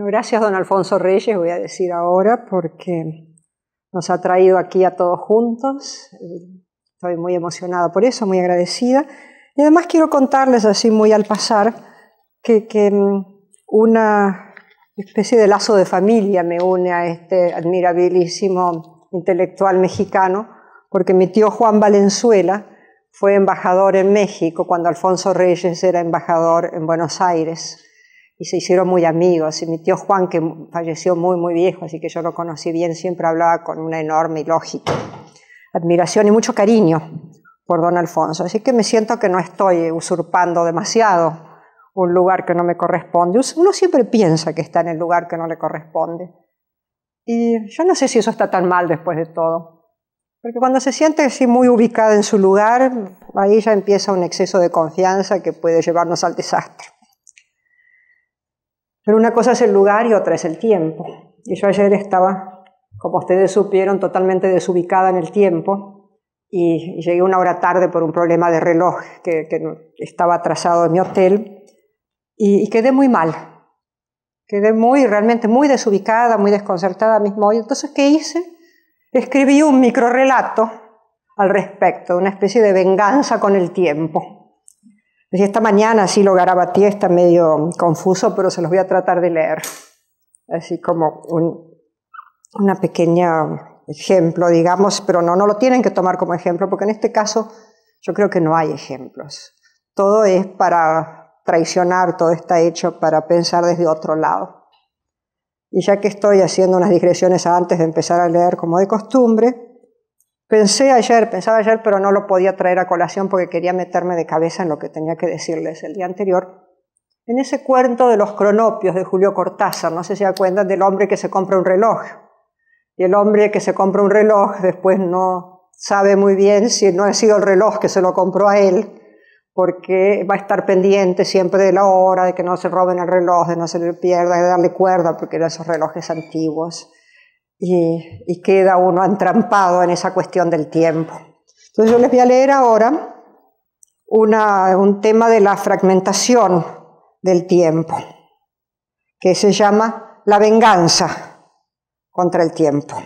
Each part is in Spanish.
Bueno, gracias don Alfonso Reyes, voy a decir ahora, porque nos ha traído aquí a todos juntos. Estoy muy emocionada por eso, muy agradecida. Y además quiero contarles así muy al pasar que una especie de lazo de familia me une a este admirabilísimo intelectual mexicano, porque mi tío Juan Valenzuela fue embajador en México cuando Alfonso Reyes era embajador en Buenos Aires. Y se hicieron muy amigos, y mi tío Juan, que falleció muy viejo, así que yo lo conocí bien, siempre hablaba con una enorme y lógica admiración y mucho cariño por don Alfonso. Así que me siento que no estoy usurpando demasiado un lugar que no me corresponde. Uno siempre piensa que está en el lugar que no le corresponde. Y yo no sé si eso está tan mal después de todo. Porque cuando se siente así muy ubicada en su lugar, ahí ya empieza un exceso de confianza que puede llevarnos al desastre. Pero una cosa es el lugar y otra es el tiempo. Y yo ayer estaba, como ustedes supieron, totalmente desubicada en el tiempo y llegué una hora tarde por un problema de reloj que estaba atrasado en mi hotel y quedé muy mal. Quedé realmente muy desubicada, muy desconcertada mismo hoy. Entonces, ¿qué hice? Escribí un microrrelato al respecto, una especie de venganza con el tiempo. Esta mañana sí lo garabateé, está medio confuso, pero se los voy a tratar de leer. Así como una pequeña ejemplo, digamos, pero no lo tienen que tomar como ejemplo, porque en este caso yo creo que no hay ejemplos. Todo es para traicionar, todo está hecho para pensar desde otro lado. Y ya que estoy haciendo unas digresiones antes de empezar a leer como de costumbre, pensaba ayer, pero no lo podía traer a colación porque quería meterme de cabeza en lo que tenía que decirles el día anterior. En ese cuento de los cronopios de Julio Cortázar, no sé si se acuerdan del hombre que se compra un reloj. Y el hombre que se compra un reloj después no sabe muy bien si no ha sido el reloj que se lo compró a él, porque va a estar pendiente siempre de la hora, de que no se roben el reloj, de no se le pierda, de darle cuerda, porque eran esos relojes antiguos. Y queda uno entrampado en esa cuestión del tiempo. Entonces yo les voy a leer ahora un tema de la fragmentación del tiempo, que se llama La venganza contra el tiempo.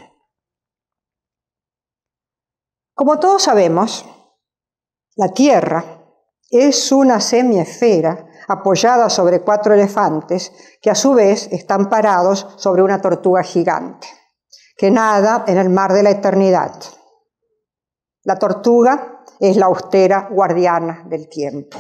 Como todos sabemos, la Tierra es una semiesfera apoyada sobre 4 elefantes que a su vez están parados sobre una tortuga gigante que nada en el mar de la eternidad. La tortuga es la austera guardiana del tiempo.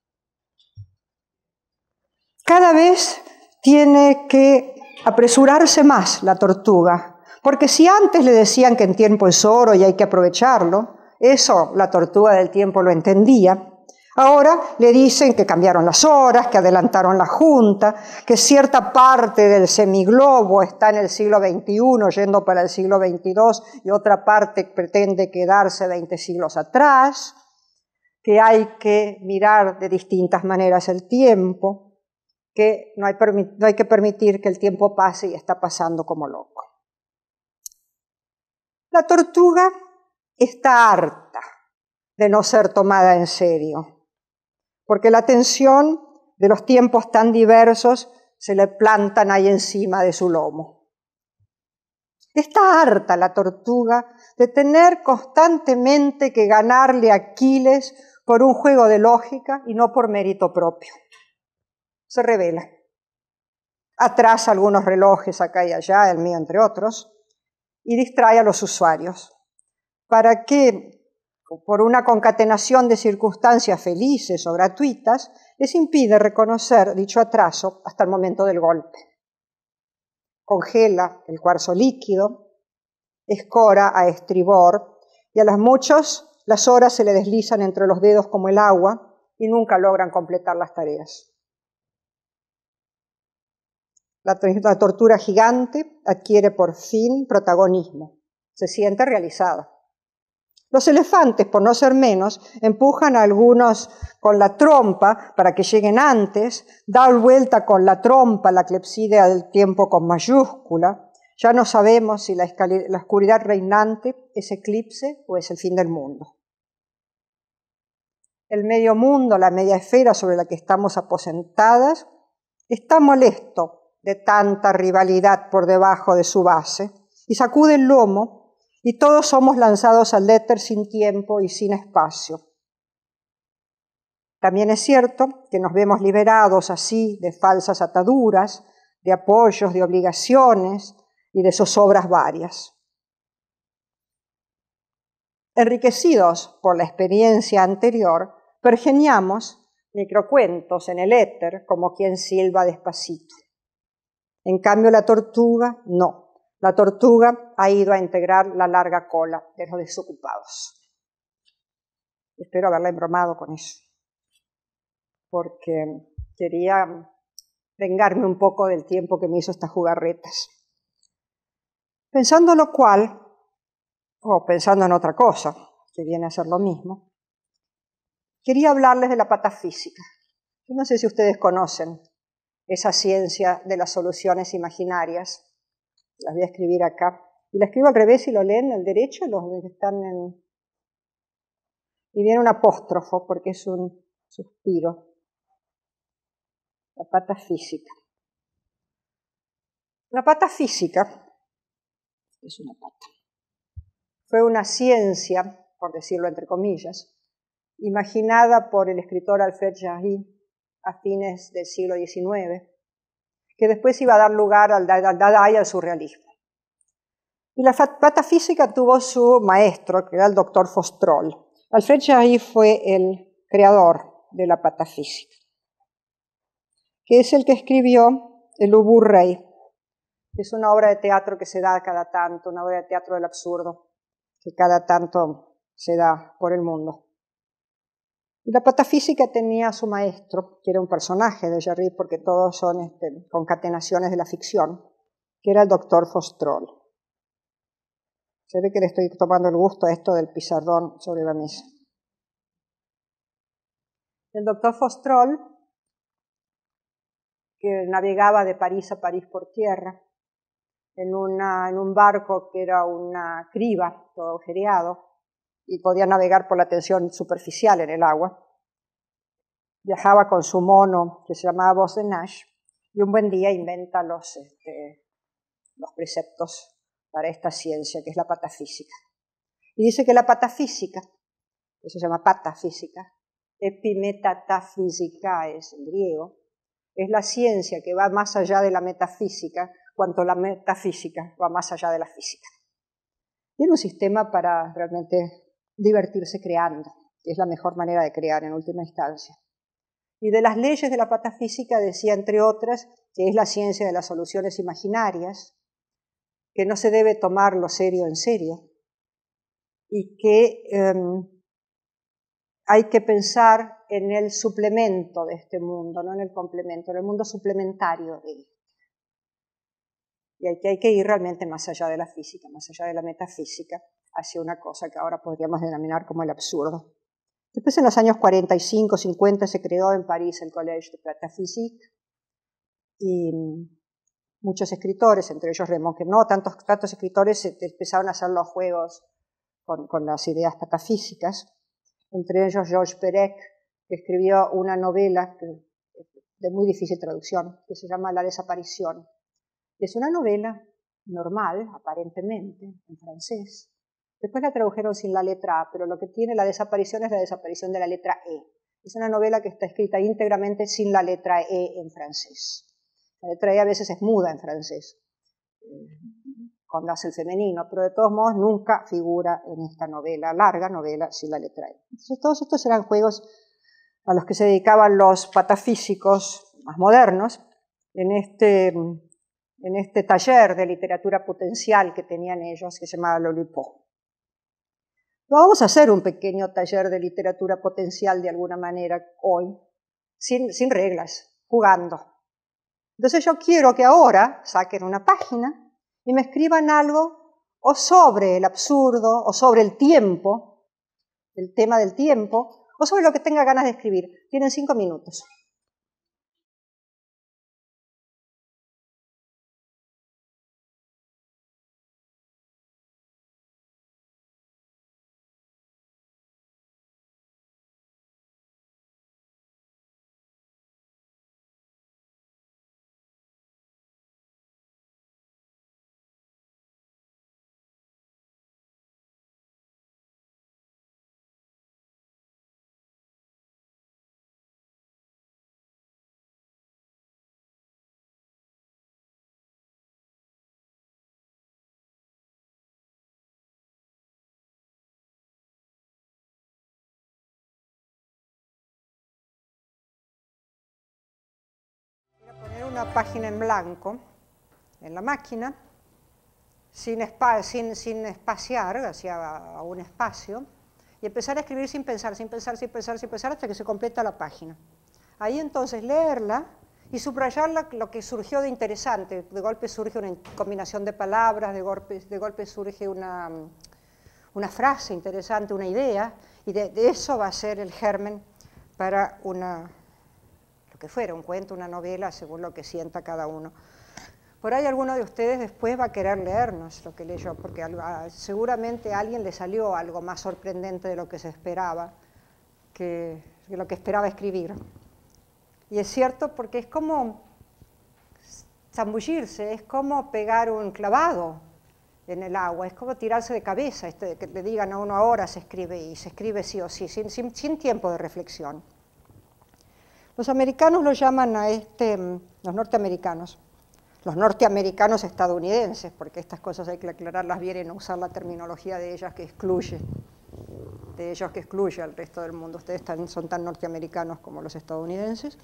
Cada vez tiene que apresurarse más la tortuga, porque si antes le decían que el tiempo es oro y hay que aprovecharlo, eso la tortuga del tiempo lo entendía. Ahora le dicen que cambiaron las horas, que adelantaron la junta, que cierta parte del semiglobo está en el siglo XXI yendo para el siglo XXII y otra parte pretende quedarse 20 siglos atrás, que hay que mirar de distintas maneras el tiempo, que no hay que permitir que el tiempo pase y está pasando como loco. La tortuga está harta de no ser tomada en serio, porque la tensión de los tiempos tan diversos se le plantan ahí encima de su lomo. Está harta la tortuga de tener constantemente que ganarle a Aquiles por un juego de lógica y no por mérito propio. Se rebela. Atrasa algunos relojes acá y allá, el mío entre otros, y distrae a los usuarios para que, por una concatenación de circunstancias felices o gratuitas, les impide reconocer dicho atraso hasta el momento del golpe. Congela el cuarzo líquido, escora a estribor, y a las horas se le deslizan entre los dedos como el agua y nunca logran completar las tareas. La tortuga gigante adquiere por fin protagonismo, se siente realizada. Los elefantes, por no ser menos, empujan a algunos con la trompa para que lleguen antes, dan vuelta con la trompa la clepsidra del tiempo con mayúscula. Ya no sabemos si la oscuridad reinante es eclipse o es el fin del mundo. El medio mundo, la media esfera sobre la que estamos aposentadas, está molesto de tanta rivalidad por debajo de su base, y sacude el lomo, y todos somos lanzados al éter sin tiempo y sin espacio. También es cierto que nos vemos liberados así de falsas ataduras, de apoyos, de obligaciones y de zozobras varias. Enriquecidos por la experiencia anterior, pergeniamos microcuentos en el éter como quien silba despacito. En cambio, la tortuga no. La tortuga ha ido a integrar la larga cola de los desocupados. Espero haberla embromado con eso, porque quería vengarme un poco del tiempo que me hizo estas jugarretas. Pensando lo cual, o pensando en otra cosa, que viene a ser lo mismo, quería hablarles de la patafísica. Yo no sé si ustedes conocen esa ciencia de las soluciones imaginarias. Las voy a escribir acá. Y la escribo al revés y lo leen al derecho, los que están en... Y viene un apóstrofo porque es un suspiro. La patafísica. La patafísica es una pata. Fue una ciencia, por decirlo entre comillas, imaginada por el escritor Alfred Jarry a fines del siglo XIX, que después iba a dar lugar al Dada y al surrealismo. Y la patafísica tuvo su maestro, que era el doctor Fostroll. Alfred Jarry fue el creador de la patafísica, que es el que escribió El Ubu Rey, que es una obra de teatro que se da cada tanto, una obra de teatro del absurdo, que cada tanto se da por el mundo. Y la patafísica tenía a su maestro, que era un personaje de Jarry, porque todos son concatenaciones de la ficción, que era el doctor Fostroll. Se ve que le estoy tomando el gusto a esto del pizarrón sobre la mesa. El doctor Fostroll, que navegaba de París a París por tierra, en un barco que era una criba, todo agujereado, y podía navegar por la tensión superficial en el agua. Viajaba con su mono, que se llamaba Voz de Nash, y un buen día inventa los preceptos para esta ciencia, que es la patafísica. Y dice que la patafísica, eso se llama patafísica, epimetatafísica es en griego, es la ciencia que va más allá de la metafísica, cuanto la metafísica va más allá de la física. Tiene un sistema para realmente divertirse creando, que es la mejor manera de crear en última instancia. Y de las leyes de la patafísica decía, entre otras, que es la ciencia de las soluciones imaginarias, que no se debe tomar lo serio en serio, y que hay que pensar en el suplemento de este mundo, no en el complemento, en el mundo suplementario de él. Y hay que ir realmente más allá de la física, más allá de la metafísica, hacia una cosa que ahora podríamos denominar como el absurdo. Después, en los años 45, 50, se creó en París el Collège de Pataphysique, y muchos escritores, entre ellos Raymond Queneau, tantos escritores empezaron a hacer los juegos con las ideas patafísicas, entre ellos Georges Perec, que escribió una novela de muy difícil traducción, que se llama La desaparición. Es una novela normal, aparentemente, en francés. Después la tradujeron sin la letra A, pero lo que tiene la desaparición es la desaparición de la letra E. Es una novela que está escrita íntegramente sin la letra E en francés. La letra E a veces es muda en francés, cuando hace el femenino, pero de todos modos nunca figura en esta novela, larga novela, sin la letra E. Entonces, todos estos eran juegos a los que se dedicaban los patafísicos más modernos en este taller de literatura potencial que tenían ellos, que se llamaba Lolipo. Vamos a hacer un pequeño taller de literatura potencial de alguna manera hoy, sin reglas, jugando. Entonces yo quiero que ahora saquen una página y me escriban algo o sobre el absurdo, o sobre el tiempo, el tema del tiempo, o sobre lo que tenga ganas de escribir. Tienen 5 minutos. una página en blanco en la máquina, sin espaciar hacia un espacio, y empezar a escribir sin pensar, hasta que se completa la página. Ahí entonces leerla y subrayarla lo que surgió de interesante. De golpe surge una combinación de palabras, de golpe surge una frase interesante, una idea, y de eso va a ser el germen para lo que fuera, un cuento, una novela, según lo que sienta cada uno. Por ahí alguno de ustedes después va a querer leernos lo que leyó, porque seguramente a alguien le salió algo más sorprendente de lo que se esperaba, que lo que esperaba escribir. Y es cierto, porque es como zambullirse, es como pegar un clavado en el agua, es como tirarse de cabeza, que le digan a uno ahora se escribe, y se escribe sí o sí, sin tiempo de reflexión. Los americanos lo llaman los norteamericanos estadounidenses, porque estas cosas hay que aclararlas bien y no usar la terminología de ellos que excluye al resto del mundo. Ustedes son tan norteamericanos como los estadounidenses.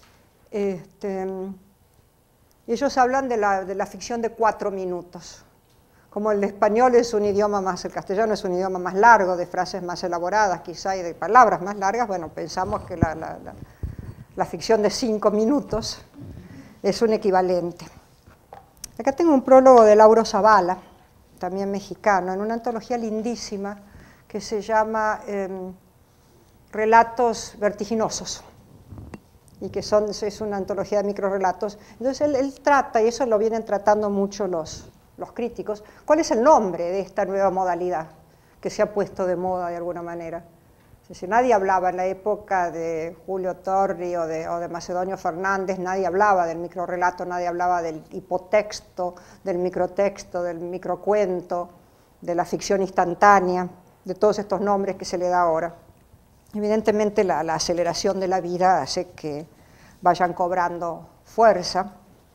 Ellos hablan de la ficción de 4 minutos. Como el español es un idioma más, el castellano es un idioma más largo, de frases más elaboradas quizá y de palabras más largas, bueno, pensamos que la ficción de 5 minutos es un equivalente. Acá tengo un prólogo de Lauro Zavala, también mexicano, en una antología lindísima que se llama Relatos vertiginosos, y que es una antología de microrelatos. Entonces él trata, y eso lo vienen tratando mucho los críticos, ¿cuál es el nombre de esta nueva modalidad que se ha puesto de moda de alguna manera? Es decir, nadie hablaba en la época de Julio Torri o de Macedonio Fernández, nadie hablaba del microrrelato, nadie hablaba del hipotexto, del microcuento, de la ficción instantánea, de todos estos nombres que se le da ahora. Evidentemente la aceleración de la vida hace que vayan cobrando fuerza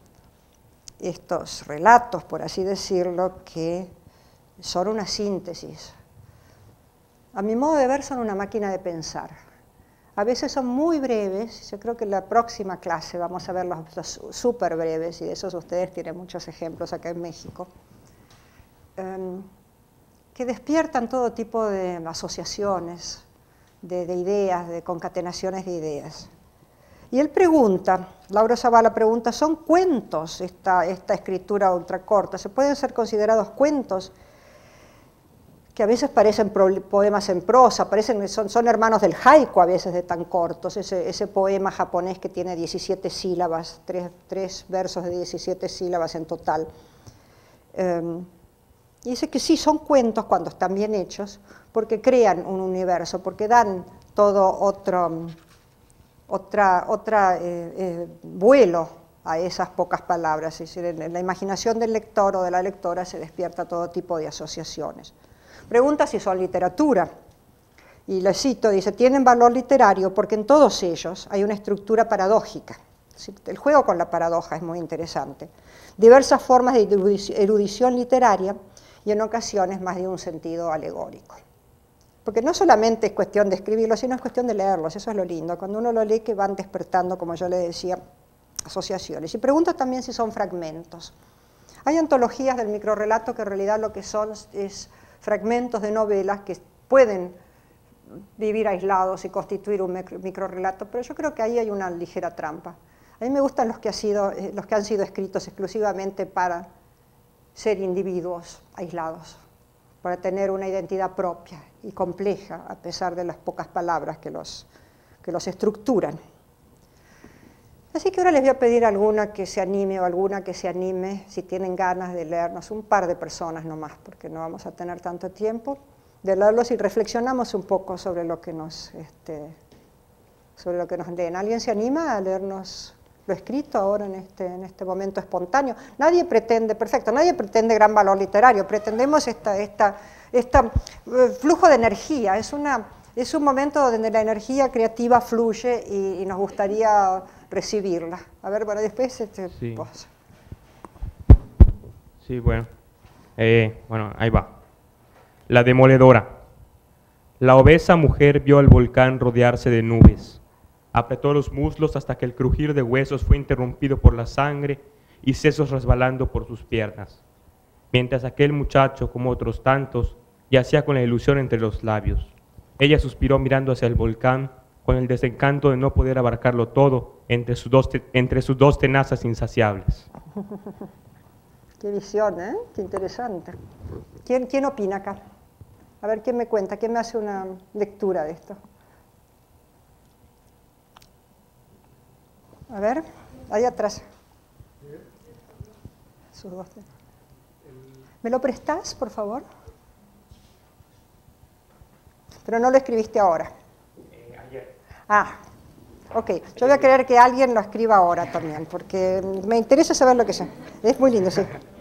estos relatos, por así decirlo, que son una síntesis. A mi modo de ver, son una máquina de pensar. A veces son muy breves, yo creo que en la próxima clase vamos a ver los súper breves, y de esos ustedes tienen muchos ejemplos acá en México, que despiertan todo tipo de asociaciones, de ideas, de concatenaciones de ideas. Y él pregunta, Lauro Zavala pregunta, ¿son cuentos esta escritura ultracorta? ¿Se pueden ser considerados cuentos? Que a veces parecen poemas en prosa, son hermanos del haiku a veces de tan cortos, ese poema japonés que tiene 17 sílabas, tres versos de 17 sílabas en total. Y dice que sí, son cuentos cuando están bien hechos, porque crean un universo, porque dan todo otro vuelo a esas pocas palabras. Es decir, en la imaginación del lector o de la lectora se despierta todo tipo de asociaciones. Pregunta si son literatura, y le cito, dice, tienen valor literario porque en todos ellos hay una estructura paradójica. El juego con la paradoja es muy interesante. Diversas formas de erudición literaria y en ocasiones más de un sentido alegórico. Porque no solamente es cuestión de escribirlos, sino es cuestión de leerlos, eso es lo lindo. Cuando uno lo lee que van despertando, como yo le decía, asociaciones. Y pregunta también si son fragmentos. Hay antologías del microrrelato que en realidad lo que son es fragmentos de novelas que pueden vivir aislados y constituir un microrrelato, pero yo creo que ahí hay una ligera trampa. A mí me gustan los que han sido escritos exclusivamente para ser individuos aislados, para tener una identidad propia y compleja, a pesar de las pocas palabras que los estructuran. Así que ahora les voy a pedir a alguna que se anime o alguna que se anime, si tienen ganas de leernos, un par de personas nomás, porque no vamos a tener tanto tiempo, de leerlos y reflexionamos un poco sobre lo que nos leen. ¿Alguien se anima a leernos lo escrito ahora en este momento espontáneo? Nadie pretende gran valor literario, pretendemos flujo de energía, es un momento donde la energía creativa fluye y nos gustaría recibirla. A ver, bueno, después sí. Vos. Sí, bueno. Bueno, ahí va. La demoledora. La obesa mujer vio al volcán rodearse de nubes. Apretó los muslos hasta que el crujir de huesos fue interrumpido por la sangre y sesos resbalando por sus piernas, mientras aquel muchacho, como otros tantos, yacía con la ilusión entre los labios. Ella suspiró mirando hacia el volcán, con el desencanto de no poder abarcarlo todo entre sus dos tenazas insaciables. Qué visión, ¿eh? Qué interesante. ¿Quién opina acá? A ver, ¿quién me cuenta? ¿Quién me hace una lectura de esto? A ver, ahí atrás. Sus dos. ¿Me lo prestás, por favor? Pero no lo escribiste ahora. Ayer. Ah, ok. Yo voy a querer que alguien lo escriba ahora también, porque me interesa saber lo que es. Es muy lindo, sí.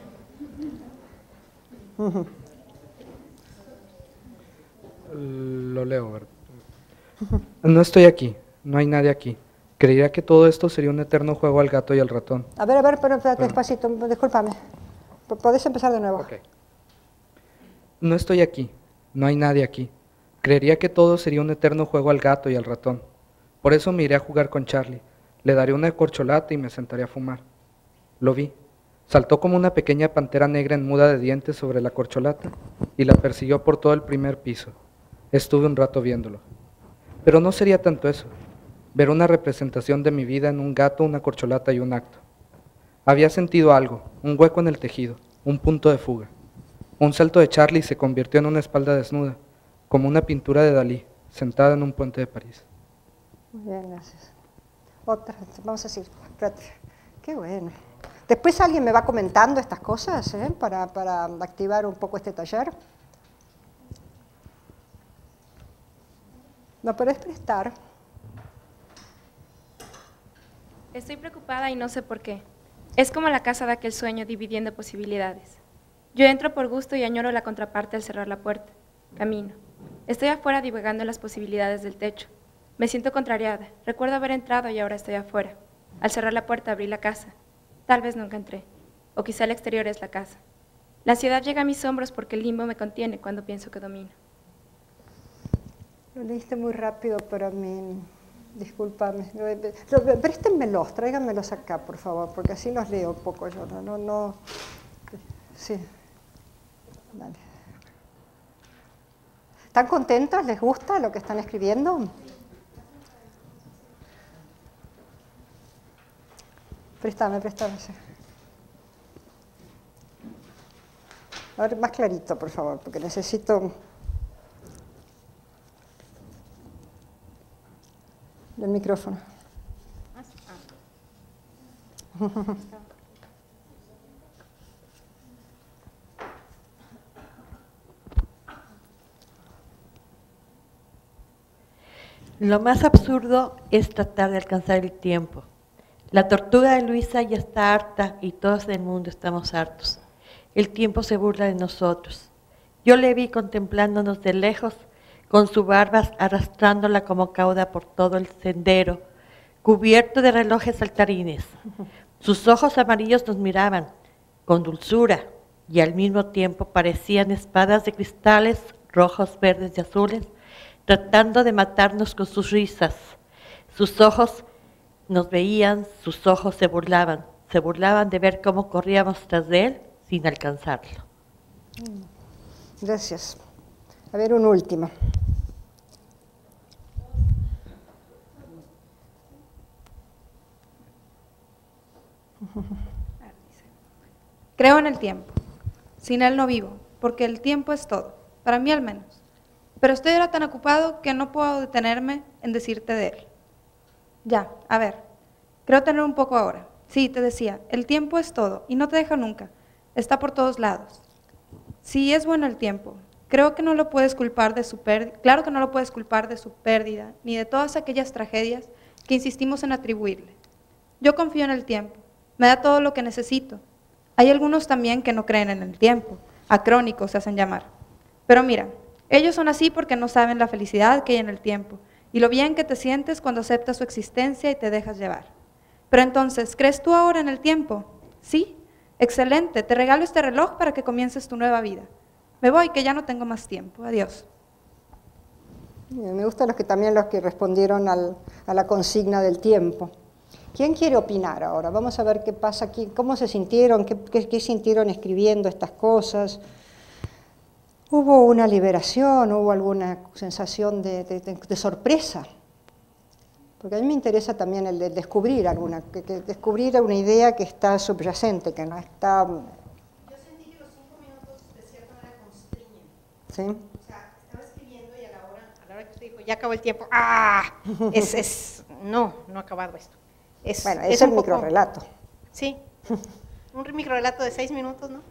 Lo leo, ¿verdad? No estoy aquí, no hay nadie aquí. Creía que todo esto sería un eterno juego al gato y al ratón. A ver, pero espérate, despacito, discúlpame. ¿Podés empezar de nuevo? Okay. No estoy aquí, no hay nadie aquí. Creería que todo sería un eterno juego al gato y al ratón. Por eso me iré a jugar con Charlie. Le daré una corcholata y me sentaré a fumar. Lo vi. Saltó como una pequeña pantera negra en muda de dientes sobre la corcholata y la persiguió por todo el primer piso. Estuve un rato viéndolo. Pero no sería tanto eso. Ver una representación de mi vida en un gato, una corcholata y un acto. Había sentido algo, un hueco en el tejido, un punto de fuga. Un salto de Charlie se convirtió en una espalda desnuda, como una pintura de Dalí, sentada en un puente de París. Muy bien, gracias. Otra, vamos a decir, espérate. Qué bueno. Después alguien me va comentando estas cosas, para activar un poco este taller. ¿Me podés prestar? Estoy preocupada y no sé por qué. Es como la casa de aquel sueño dividiendo posibilidades. Yo entro por gusto y añoro la contraparte al cerrar la puerta. Camino. Estoy afuera divagando en las posibilidades del techo. Me siento contrariada. Recuerdo haber entrado y ahora estoy afuera. Al cerrar la puerta abrí la casa. Tal vez nunca entré. O quizá el exterior es la casa. La ansiedad llega a mis hombros porque el limbo me contiene cuando pienso que domino. Lo leíste muy rápido para mí. Discúlpame. Préstenmelos, tráiganmelos acá, por favor, porque así los leo un poco yo. No. Sí. Dale. ¿Están contentos? ¿Les gusta lo que están escribiendo? Préstame, sí. A ver, más clarito, por favor, porque necesito... el micrófono. Lo más absurdo es tratar de alcanzar el tiempo. La tortuga de Luisa ya está harta y todos en el mundo estamos hartos. El tiempo se burla de nosotros. Yo le vi contemplándonos de lejos, con su barba arrastrándola como cauda por todo el sendero, cubierto de relojes saltarines. Sus ojos amarillos nos miraban con dulzura y al mismo tiempo parecían espadas de cristales rojos, verdes y azules, tratando de matarnos con sus risas. Sus ojos nos veían, sus ojos se burlaban de ver cómo corríamos tras de él sin alcanzarlo. Gracias. A ver, un último. Creo en el tiempo. Sin él no vivo, porque el tiempo es todo, para mí al menos. Pero estoy ahora tan ocupado que no puedo detenerme en decirte de él. Ya, a ver, creo tener un poco ahora. Sí, te decía, el tiempo es todo y no te deja nunca. Está por todos lados. Sí, es bueno el tiempo. Creo que no lo puedes culpar de su pérdida. Claro que no lo puedes culpar de su pérdida, ni de todas aquellas tragedias que insistimos en atribuirle. Yo confío en el tiempo. Me da todo lo que necesito. Hay algunos también que no creen en el tiempo. Acrónicos se hacen llamar. Pero mira, ellos son así porque no saben la felicidad que hay en el tiempo y lo bien que te sientes cuando aceptas su existencia y te dejas llevar. Pero entonces, ¿crees tú ahora en el tiempo? Sí, excelente, te regalo este reloj para que comiences tu nueva vida. Me voy, que ya no tengo más tiempo. Adiós. Me gustan también los que respondieron a la consigna del tiempo. ¿Quién quiere opinar ahora? Vamos a ver qué pasa aquí, cómo se sintieron, qué sintieron escribiendo estas cosas. ¿Hubo una liberación? ¿Hubo alguna sensación de sorpresa? Porque a mí me interesa también el de descubrir descubrir una idea que está subyacente, que no está... Yo sentí que los 5 minutos de cierta manera constriñen. ¿Sí? O sea, estaba escribiendo y a la hora que usted dijo, ya acabó el tiempo, no ha acabado esto. Bueno, es el microrrelato. Sí, un microrrelato de 6 minutos, ¿no?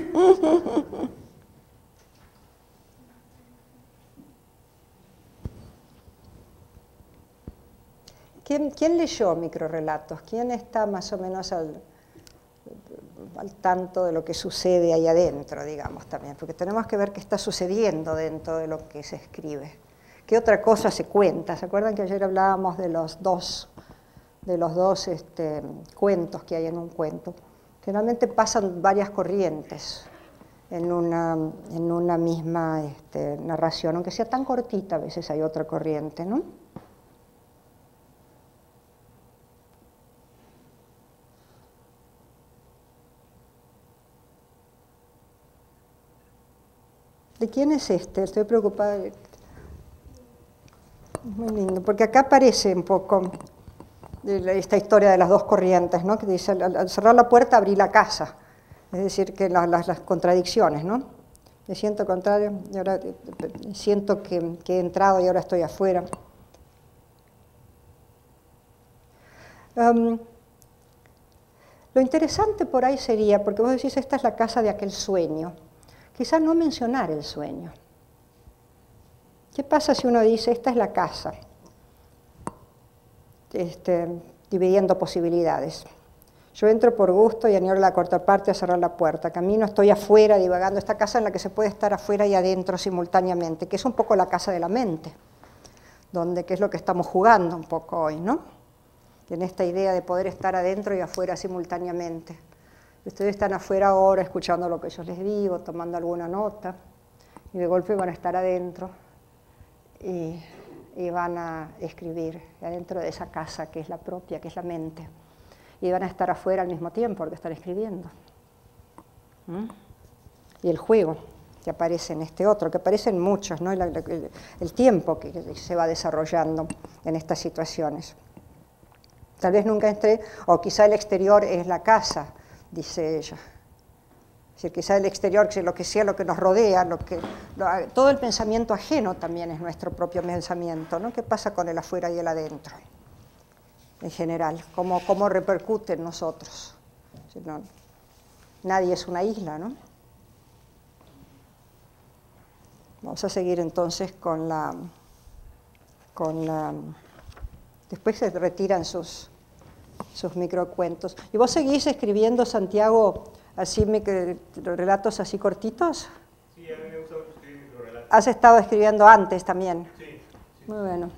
¿Quién leyó microrrelatos? ¿Quién está más o menos al tanto de lo que sucede ahí adentro, digamos, también? Porque tenemos que ver qué está sucediendo dentro de lo que se escribe. ¿Qué otra cosa se cuenta? ¿Se acuerdan que ayer hablábamos de los dos cuentos que hay en un cuento? Generalmente pasan varias corrientes en una misma narración, aunque sea tan cortita, a veces hay otra corriente, ¿no? ¿De quién es este? Estoy preocupada. Muy lindo, porque acá aparece un poco esta historia de las dos corrientes, ¿no? Que dice, al cerrar la puerta abrí la casa. Es decir, que las contradicciones, ¿no? Me siento contrario, y ahora siento que he entrado y ahora estoy afuera. Lo interesante por ahí sería, porque vos decís, esta es la casa de aquel sueño. Quizás no mencionar el sueño. ¿Qué pasa si uno dice, esta es la casa? Dividiendo posibilidades. Yo entro por gusto y añoro la contraparte a cerrar la puerta. Camino, estoy afuera divagando. Esta casa en la que se puede estar afuera y adentro simultáneamente, que es un poco la casa de la mente, que es lo que estamos jugando un poco hoy, ¿no? En esta idea de poder estar adentro y afuera simultáneamente. Ustedes están afuera ahora escuchando lo que yo les digo, tomando alguna nota, y de golpe van a estar adentro y van a escribir adentro de esa casa que es la propia, que es la mente. Y van a estar afuera al mismo tiempo porque están escribiendo. Y el juego que aparece en este otro, que aparecen muchos, ¿no? El tiempo que se va desarrollando en estas situaciones. Tal vez nunca entré, o quizá el exterior es la casa, dice ella. Es decir, quizá el exterior, lo que sea, lo que nos rodea, todo el pensamiento ajeno también es nuestro propio pensamiento, ¿no? ¿Qué pasa con el afuera y el adentro? En general, cómo repercute en nosotros. Nadie es una isla, ¿no? Vamos a seguir entonces con la... Después se retiran sus microcuentos. ¿Y vos seguís escribiendo, Santiago, así relatos así cortitos? Sí, a mí me gusta mucho escribir microrelatos. ¿Has estado escribiendo antes también? Sí. Muy bueno.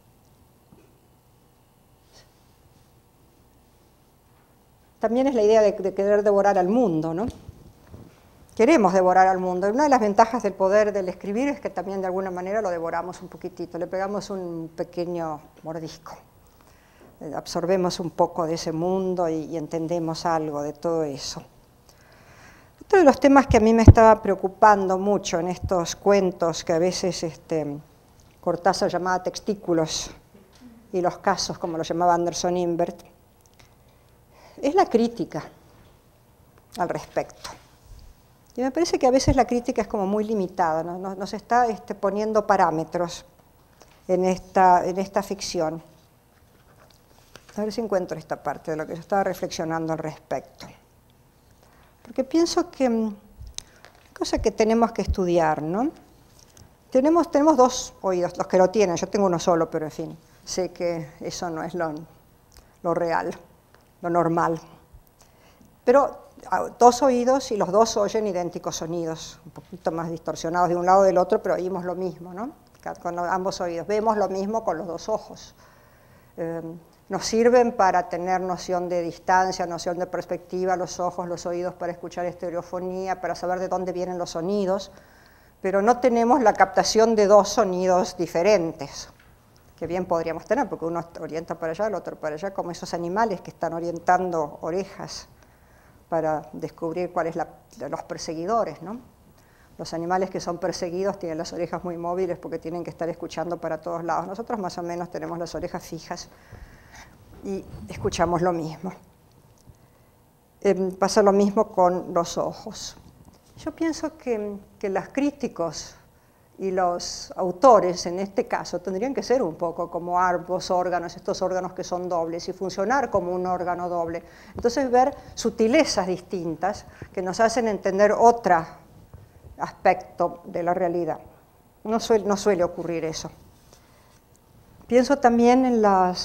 También es la idea de querer devorar al mundo, ¿no? Queremos devorar al mundo. Una de las ventajas del poder del escribir es que también de alguna manera lo devoramos un poquitito, le pegamos un pequeño mordisco. Absorbemos un poco de ese mundo y entendemos algo de todo eso. Otro de los temas que a mí me estaba preocupando mucho en estos cuentos que a veces Cortázar llamaba textículos y los casos, como lo llamaba Anderson Imbert, es la crítica al respecto. Y me parece que a veces la crítica es como muy limitada, ¿no? Nos está poniendo parámetros en esta ficción. A ver si encuentro esta parte de lo que yo estaba reflexionando al respecto. Porque pienso que una cosa que tenemos que estudiar, ¿no? Tenemos dos oídos, los que lo tienen, yo tengo uno solo, pero en fin, sé que eso no es lo real, lo normal. Pero dos oídos y los dos oyen idénticos sonidos, un poquito más distorsionados de un lado del otro, pero oímos lo mismo, ¿no? Con ambos oídos, vemos lo mismo con los dos ojos. Nos sirven para tener noción de distancia, noción de perspectiva, los ojos, los oídos para escuchar estereofonía, para saber de dónde vienen los sonidos, pero no tenemos la captación de dos sonidos diferentes, que bien podríamos tener, porque uno orienta para allá, el otro para allá, como esos animales que están orientando orejas para descubrir cuáles los perseguidores, ¿no? Los animales que son perseguidos tienen las orejas muy móviles porque tienen que estar escuchando para todos lados. Nosotros más o menos tenemos las orejas fijas y escuchamos lo mismo. Pasa lo mismo con los ojos. Yo pienso que los críticos y los autores, en este caso, tendrían que ser un poco como ambos órganos, estos órganos que son dobles, y funcionar como un órgano doble. Entonces ver sutilezas distintas que nos hacen entender otro aspecto de la realidad. No suele ocurrir eso. Pienso también en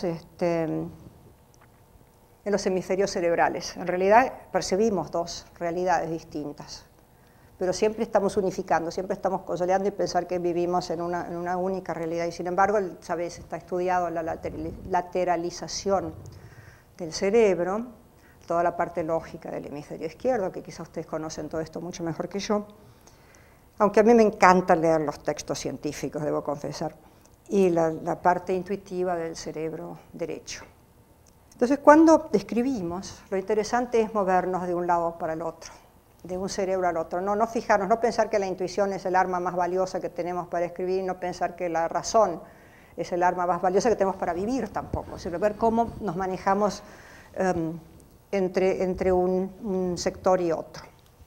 los hemisferios cerebrales. En realidad percibimos dos realidades distintas, pero siempre estamos unificando, siempre estamos consolidando y pensar que vivimos en una única realidad. Y sin embargo, sabes, está estudiado la lateralización del cerebro, toda la parte lógica del hemisferio izquierdo, que quizás ustedes conocen todo esto mucho mejor que yo, aunque a mí me encanta leer los textos científicos, debo confesar, y la parte intuitiva del cerebro derecho. Entonces, cuando escribimos, lo interesante es movernos de un lado para el otro, de un cerebro al otro, no fijarnos, no pensar que la intuición es el arma más valiosa que tenemos para escribir, no pensar que la razón es el arma más valiosa que tenemos para vivir tampoco, sino ver cómo nos manejamos entre un sector y otro.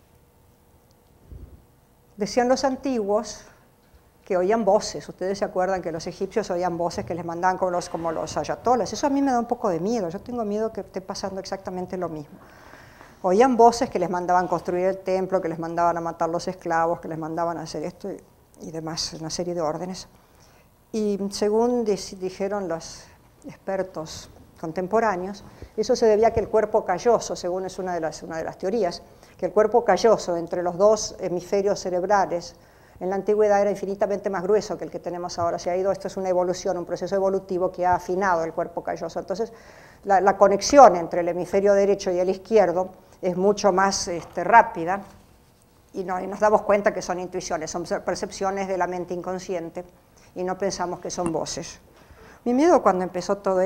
Decían los antiguos que oían voces. Ustedes se acuerdan que los egipcios oían voces que les mandaban como los ayatolas. Eso a mí me da un poco de miedo. Yo tengo miedo que esté pasando exactamente lo mismo. Oían voces que les mandaban construir el templo, que les mandaban a matar los esclavos, que les mandaban a hacer esto y demás, una serie de órdenes. Y según dijeron los expertos contemporáneos, eso se debía a que el cuerpo calloso, según es una de las teorías, que el cuerpo calloso entre los dos hemisferios cerebrales en la antigüedad era infinitamente más grueso que el que tenemos ahora. Esto es una evolución, un proceso evolutivo que ha afinado el cuerpo calloso. Entonces, la conexión entre el hemisferio derecho y el izquierdo es mucho más rápida y nos damos cuenta que son intuiciones, son percepciones de la mente inconsciente y no pensamos que son voces. Mi miedo cuando empezó todo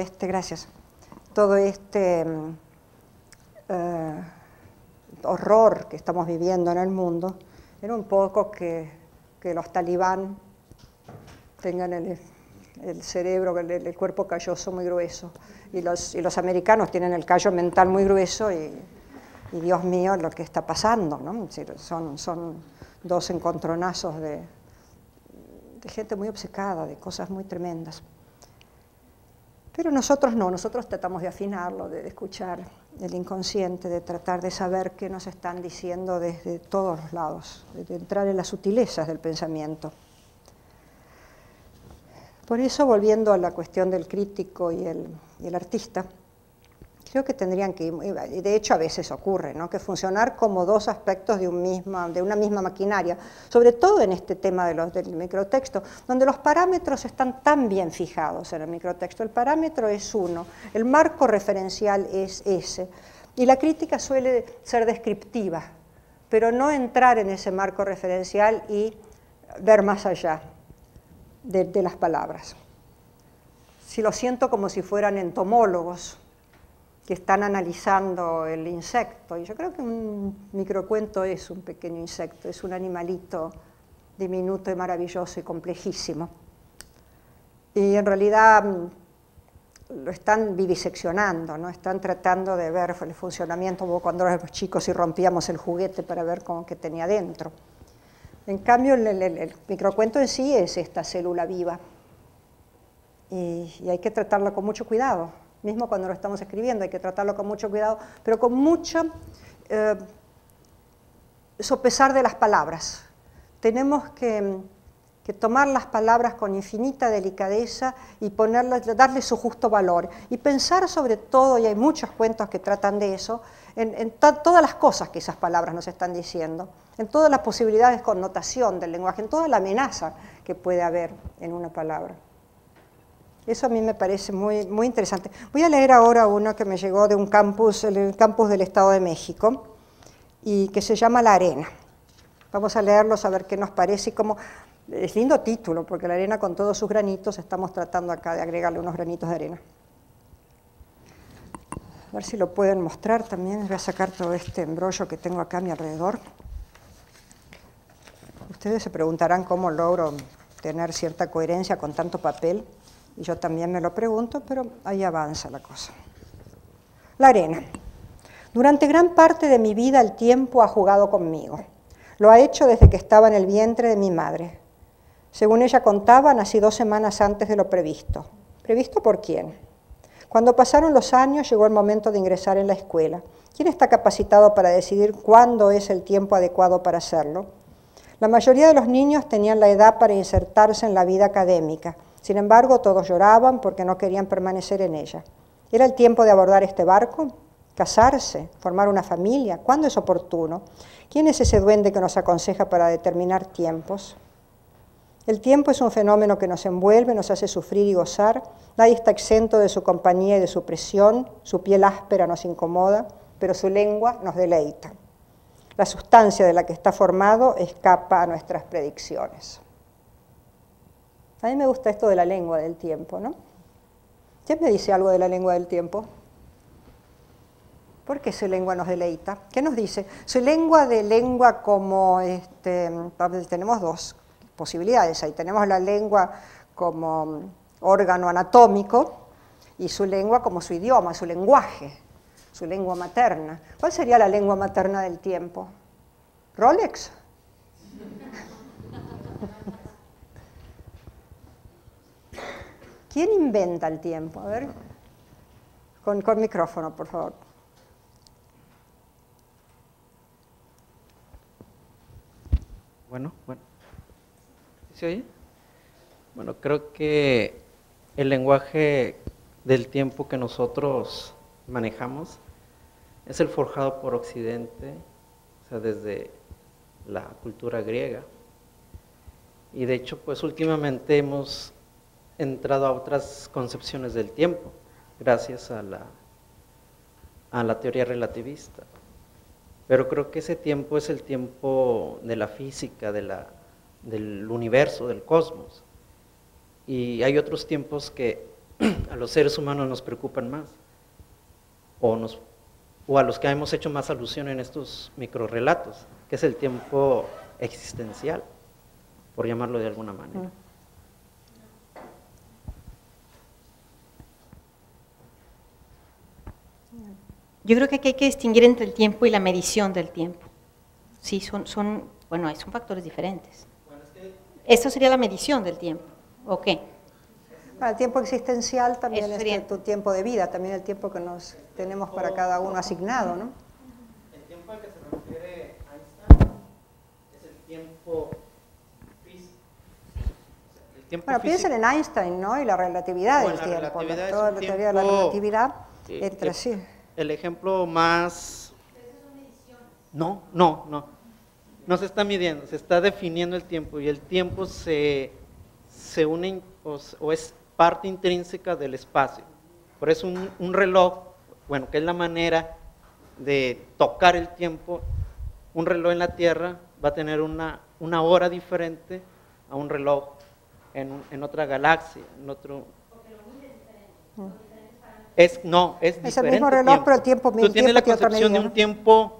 horror que estamos viviendo en el mundo, era un poco que los talibán tengan el cerebro, el cuerpo calloso muy grueso, y los americanos tienen el callo mental muy grueso, y Dios mío, lo que está pasando, ¿no? Son dos encontronazos de gente muy obcecada, de cosas muy tremendas. Pero nosotros no, nosotros tratamos de afinarlo, de escuchar el inconsciente, de tratar de saber qué nos están diciendo desde todos los lados, de entrar en las sutilezas del pensamiento. Por eso, volviendo a la cuestión del crítico y el artista, creo que tendrían que, y de hecho a veces ocurre, ¿no?, que funcionar como dos aspectos de una misma maquinaria, sobre todo en este tema del microtexto, donde los parámetros están tan bien fijados en el microtexto. El parámetro es uno, el marco referencial es ese, y la crítica suele ser descriptiva, pero no entrar en ese marco referencial y ver más allá de las palabras. Si lo siento como si fueran entomólogos que están analizando el insecto, y yo creo que un microcuento es un pequeño insecto, es un animalito diminuto y maravilloso y complejísimo. Y en realidad lo están viviseccionando, ¿no? Están tratando de ver el funcionamiento, como cuando éramos chicos y rompíamos el juguete para ver qué tenía dentro. En cambio, el microcuento en sí es esta célula viva, y hay que tratarla con mucho cuidado. Mismo cuando lo estamos escribiendo hay que tratarlo con mucho cuidado, pero con mucho sopesar de las palabras. Tenemos que tomar las palabras con infinita delicadeza y darle su justo valor. Y pensar sobre todo, y hay muchos cuentos que tratan de eso, en todas las cosas que esas palabras nos están diciendo, en todas las posibilidades de connotación del lenguaje, en toda la amenaza que puede haber en una palabra. Eso a mí me parece muy, muy interesante. Voy a leer ahora uno que me llegó de un campus, el campus del Estado de México, y que se llama La Arena. Vamos a leerlos a ver qué nos parece y cómo... Es lindo título, porque la arena con todos sus granitos, estamos tratando acá de agregarle unos granitos de arena. A ver si lo pueden mostrar también. Voy a sacar todo este embrollo que tengo acá a mi alrededor. Ustedes se preguntarán cómo logro tener cierta coherencia con tanto papel, y yo también me lo pregunto, pero ahí avanza la cosa. La arena. Durante gran parte de mi vida el tiempo ha jugado conmigo. Lo ha hecho desde que estaba en el vientre de mi madre. Según ella contaba, nací 2 semanas antes de lo previsto. ¿Previsto por quién? Cuando pasaron los años, llegó el momento de ingresar en la escuela. ¿Quién está capacitado para decidir cuándo es el tiempo adecuado para hacerlo? La mayoría de los niños tenían la edad para insertarse en la vida académica. Sin embargo, todos lloraban porque no querían permanecer en ella. ¿Era el tiempo de abordar este barco? ¿Casarse? ¿Formar una familia? ¿Cuándo es oportuno? ¿Quién es ese duende que nos aconseja para determinar tiempos? El tiempo es un fenómeno que nos envuelve, nos hace sufrir y gozar. Nadie está exento de su compañía y de su presión. Su piel áspera nos incomoda, pero su lengua nos deleita. La sustancia de la que está formado escapa a nuestras predicciones. A mí me gusta esto de la lengua del tiempo, ¿no? ¿Quién me dice algo de la lengua del tiempo? ¿Por qué su lengua nos deleita? ¿Qué nos dice? Su lengua de lengua como, tenemos 2 posibilidades ahí. Tenemos la lengua como órgano anatómico y su lengua como su idioma, su lenguaje, su lengua materna. ¿Cuál sería la lengua materna del tiempo? ¿Rolex? ¿Quién inventa el tiempo? A ver, con micrófono, por favor. Bueno. ¿Se oye? Bueno, creo que el lenguaje del tiempo que nosotros manejamos es el forjado por Occidente, o sea, desde la cultura griega. Y de hecho, pues últimamente hemos entrado a otras concepciones del tiempo, gracias a la teoría relativista. Pero creo que ese tiempo es el tiempo de la física, del universo, del cosmos. Y hay otros tiempos que a los seres humanos nos preocupan más, o a los que hemos hecho más alusión en estos microrrelatos, que es el tiempo existencial, por llamarlo de alguna manera. Yo creo que aquí hay que distinguir entre el tiempo y la medición del tiempo. Sí, son factores diferentes. Esto sería la medición del tiempo, ¿o qué? El tiempo existencial también Eso sería. es tu tiempo de vida, también el tiempo que nos tenemos para cada uno asignado, ¿no? El tiempo al que se refiere Einstein es el tiempo físico. Bueno, piensen en Einstein, ¿no? Y la relatividad del tiempo. Toda la teoría de la relatividad entra así. El ejemplo más... No se está midiendo, se está definiendo el tiempo, y el tiempo se une o es parte intrínseca del espacio. Por eso un reloj, bueno, que es la manera de tocar el tiempo, un reloj en la Tierra va a tener una hora diferente a un reloj en otra galaxia, en otro... Es diferente el mismo reloj, pero el tiempo Tú tienes la tiene otra concepción de medida, un tiempo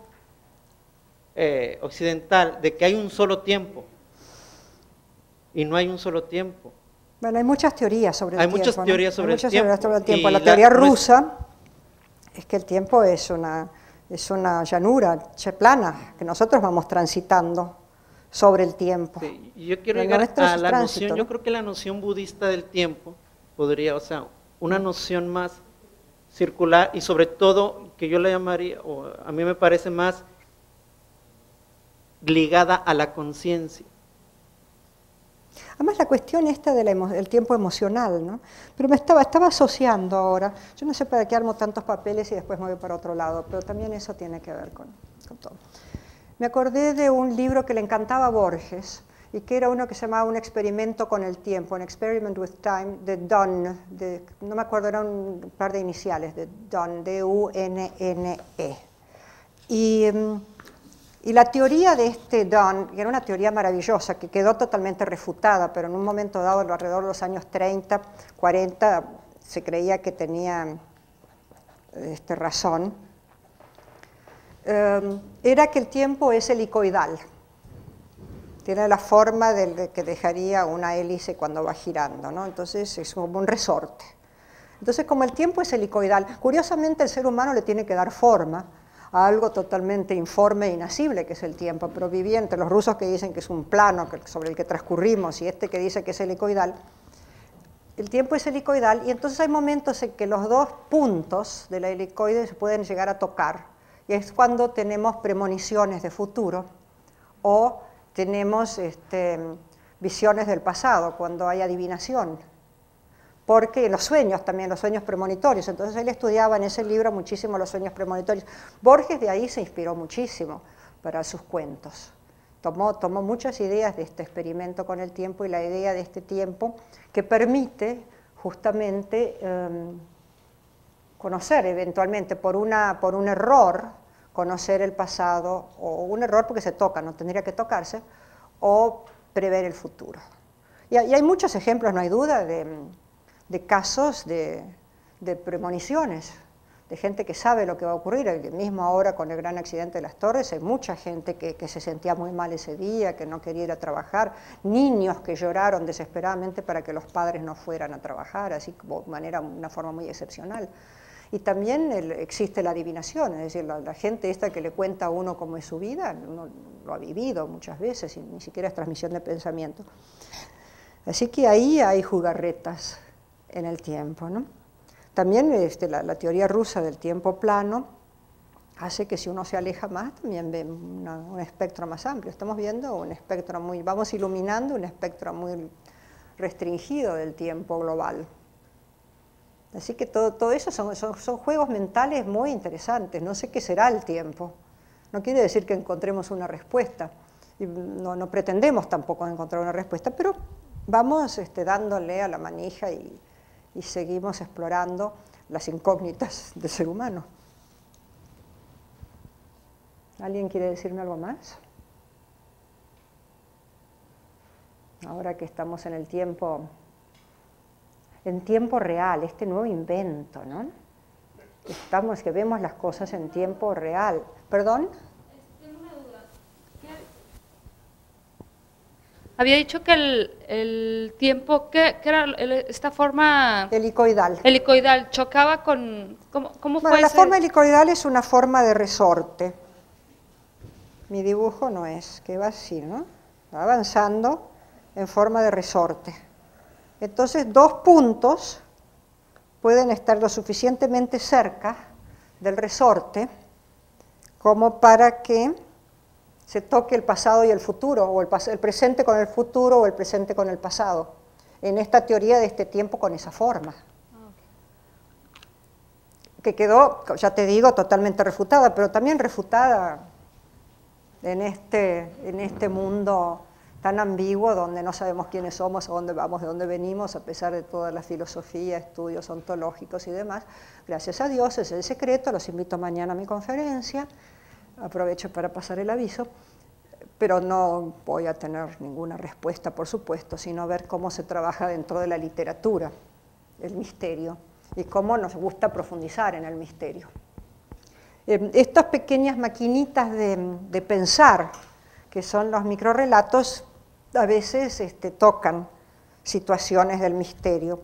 occidental, de que hay un solo tiempo, y no hay un solo tiempo. Bueno, hay muchas teorías sobre el tiempo. Hay muchas teorías sobre el tiempo. Teorías sobre el tiempo. Y La teoría rusa es que el tiempo es una llanura plana, que nosotros vamos transitando sobre el tiempo. Sí, yo quiero Pero llegar no es a la tránsito, noción, ¿no? yo creo que la noción budista del tiempo podría, o sea, una noción más circular, y sobre todo que yo la llamaría, o a mí me parece más ligada a la conciencia. Además la cuestión esta del tiempo emocional, ¿no? Pero me estaba asociando ahora, yo no sé para qué armo tantos papeles y después me voy para otro lado, pero también eso tiene que ver con todo. Me acordé de un libro que le encantaba a Borges, y que era uno que se llamaba Un experimento con el tiempo, An Experiment with Time, de Dunne, no me acuerdo, eran un par de iniciales, de Dunne, D-U-N-N-E. Y Y la teoría de este Dunn, que era una teoría maravillosa, que quedó totalmente refutada, pero en un momento dado, alrededor de los años 30, 40, se creía que tenía razón, era que el tiempo es helicoidal. Tiene la forma que dejaría una hélice cuando va girando, ¿no? Entonces es como un resorte. Entonces, como el tiempo es helicoidal, curiosamente el ser humano le tiene que dar forma a algo totalmente informe e inasible que es el tiempo, pero viviente, los rusos que dicen que es un plano sobre el que transcurrimos y este que dice que es helicoidal, el tiempo es helicoidal y entonces hay momentos en que los dos puntos de la helicoide se pueden llegar a tocar y es cuando tenemos premoniciones de futuro o tenemos visiones del pasado, cuando hay adivinación. Porque los sueños también, los sueños premonitorios, entonces él estudiaba en ese libro muchísimo los sueños premonitorios. Borges de ahí se inspiró muchísimo para sus cuentos. Tomó muchas ideas de este experimento con el tiempo y la idea de este tiempo que permite justamente conocer eventualmente por un error, conocer el pasado, o un error porque se toca, no tendría que tocarse, o prever el futuro. Y hay muchos ejemplos, no hay duda, de casos de premoniciones, de gente que sabe lo que va a ocurrir. Mismo ahora con el gran accidente de las Torres, hay mucha gente que se sentía muy mal ese día, que no quería ir a trabajar, niños que lloraron desesperadamente para que los padres no fueran a trabajar, así como una forma muy excepcional. Y también existe la adivinación, es decir, la gente esta que le cuenta a uno cómo es su vida, uno lo ha vivido muchas veces, y ni siquiera es transmisión de pensamiento. Así que ahí hay jugarretas en el tiempo, ¿no? También la teoría rusa del tiempo plano hace que si uno se aleja más, también ve un espectro más amplio. Estamos viendo un espectro vamos iluminando un espectro muy restringido del tiempo global. Así que todo eso son juegos mentales muy interesantes. No sé qué será el tiempo. No quiere decir que encontremos una respuesta. Y no pretendemos tampoco encontrar una respuesta, pero vamos dándole a la manija y seguimos explorando las incógnitas del ser humano. ¿Alguien quiere decirme algo más? Ahora que estamos en tiempo real, este nuevo invento, ¿no? Que vemos las cosas en tiempo real. ¿Perdón? Tengo una duda. Había dicho que el tiempo, ¿qué era esta forma? Helicoidal. Helicoidal, chocaba con... ¿Cómo fue la ese? forma helicoidal es una forma de resorte. Mi dibujo no es, que va así, ¿no? Va avanzando en forma de resorte. Entonces, dos puntos pueden estar lo suficientemente cerca del resorte como para que se toque el pasado y el futuro, o el presente con el futuro o el presente con el pasado, en esta teoría de este tiempo con esa forma. Que quedó, ya te digo, totalmente refutada, pero también refutada en este mundo tan ambiguo, donde no sabemos quiénes somos, a dónde vamos, de dónde venimos, a pesar de toda la filosofía, estudios ontológicos y demás. Gracias a Dios, es el secreto. Los invito mañana a mi conferencia. Aprovecho para pasar el aviso, pero no voy a tener ninguna respuesta, por supuesto, sino ver cómo se trabaja dentro de la literatura, el misterio, y cómo nos gusta profundizar en el misterio. Estas pequeñas maquinitas de pensar, que son los microrrelatos, a veces tocan situaciones del misterio.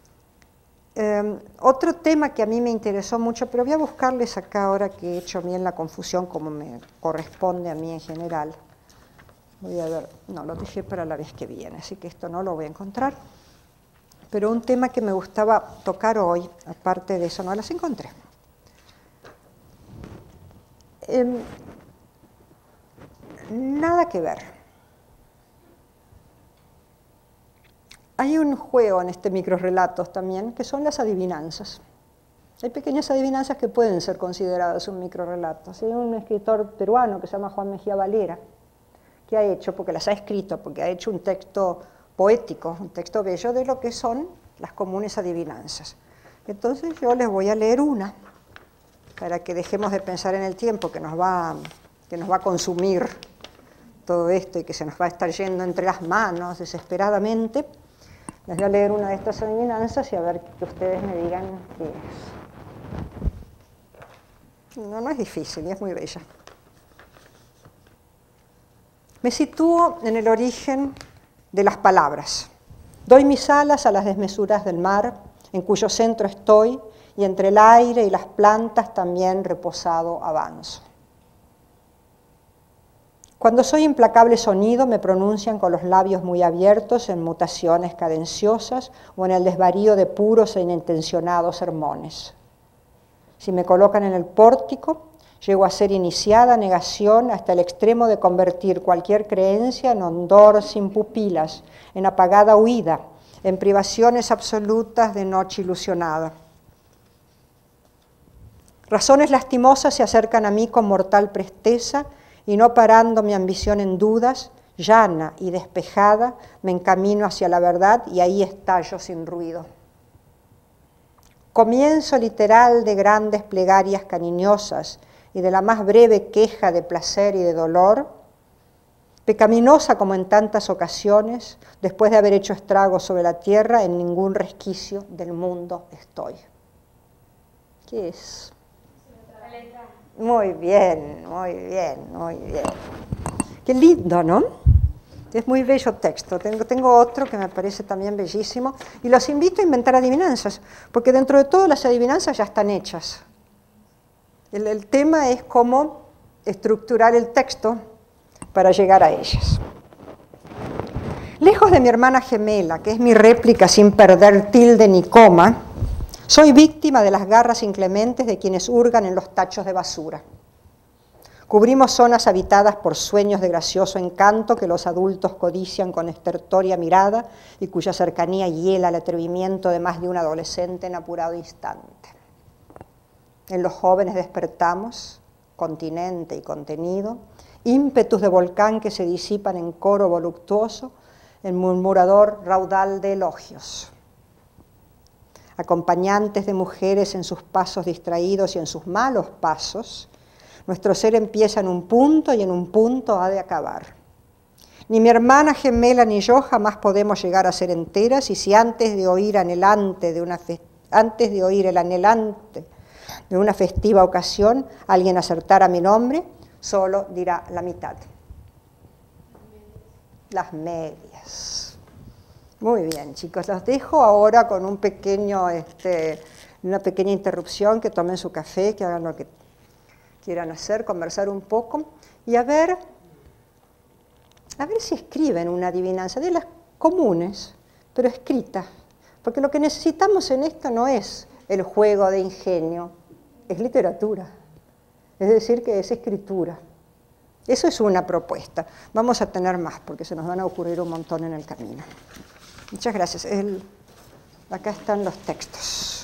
Otro tema que a mí me interesó mucho, pero voy a buscarles acá ahora que he hecho bien la confusión como me corresponde a mí en general. Voy a ver, no, lo dejé para la vez que viene, así que esto no lo voy a encontrar. Pero un tema que me gustaba tocar hoy, aparte de eso, no las encontré. Nada que ver. Hay un juego en microrrelatos también, que son las adivinanzas. Hay pequeñas adivinanzas que pueden ser consideradas un microrrelato. Hay un escritor peruano que se llama Juan Mejía Valera, que ha hecho, porque las ha escrito, porque ha hecho un texto poético, un texto bello de lo que son las comunes adivinanzas. Entonces yo les voy a leer una, para que dejemos de pensar en el tiempo, que nos va que nos va a consumir todo esto y que se nos va a estar yendo entre las manos desesperadamente, les voy a leer una de estas adivinanzas y a ver que ustedes me digan qué es. No es difícil y es muy bella. Me sitúo en el origen de las palabras. Doy mis alas a las desmesuras del mar, en cuyo centro estoy, y entre el aire y las plantas también reposado avanzo. Cuando soy implacable sonido, me pronuncian con los labios muy abiertos en mutaciones cadenciosas o en el desvarío de puros e inintencionados sermones. Si me colocan en el pórtico, llego a ser iniciada negación hasta el extremo de convertir cualquier creencia en hondor sin pupilas, en apagada huida, en privaciones absolutas de noche ilusionada. Razones lastimosas se acercan a mí con mortal presteza y no parando mi ambición en dudas, llana y despejada, me encamino hacia la verdad y ahí estallo sin ruido. Comienzo literal de grandes plegarias cariñosas y de la más breve queja de placer y de dolor, pecaminosa como en tantas ocasiones, después de haber hecho estragos sobre la tierra, en ningún resquicio del mundo estoy. ¿Qué es? Muy bien, muy bien, muy bien. Qué lindo, ¿no? Es muy bello texto. Tengo otro que me parece también bellísimo y los invito a inventar adivinanzas, porque dentro de todo las adivinanzas ya están hechas. El tema es cómo estructurar el texto para llegar a ellas. Lejos de mi hermana gemela, que es mi réplica sin perder tilde ni coma, soy víctima de las garras inclementes de quienes hurgan en los tachos de basura. Cubrimos zonas habitadas por sueños de gracioso encanto que los adultos codician con estertórea mirada y cuya cercanía hiela el atrevimiento de más de un adolescente en apurado instante. En los jóvenes despertamos, continente y contenido, ímpetus de volcán que se disipan en coro voluptuoso, en murmurador raudal de elogios. Acompañantes de mujeres en sus pasos distraídos y en sus malos pasos, nuestro ser empieza en un punto y en un punto ha de acabar. Ni mi hermana gemela ni yo jamás podemos llegar a ser enteras, y si antes de oír el anhelante de una festiva ocasión alguien acertara mi nombre, solo dirá la mitad. Las medias. Muy bien, chicos, los dejo ahora con una pequeña interrupción, que tomen su café, que hagan lo que quieran hacer, conversar un poco, y a ver si escriben una adivinanza de las comunes, pero escrita, porque lo que necesitamos en esto no es el juego de ingenio, es literatura, es decir, que es escritura. Eso es una propuesta. Vamos a tener más, porque se nos van a ocurrir un montón en el camino. Muchas gracias. Acá están los textos.